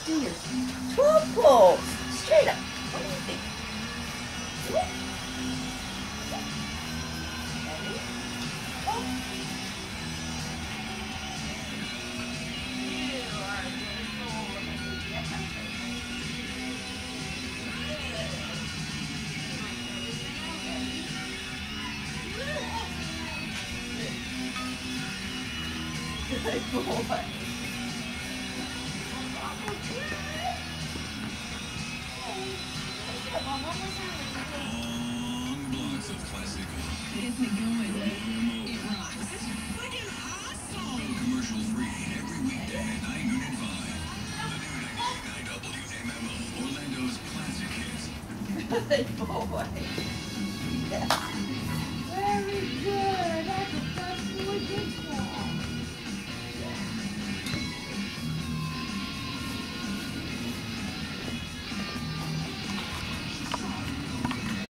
Dear. 12 pulls. Straight up. What do you think? Ready? Oh. You are a good soul. Good boy. Long blocks of classic rock. Isn't it going? It rocks. It's freaking awesome. Commercial free every weekday at 9 noon and 5. The new 98.9 WMMO, Orlando's classic hits. Good boy. Yeah.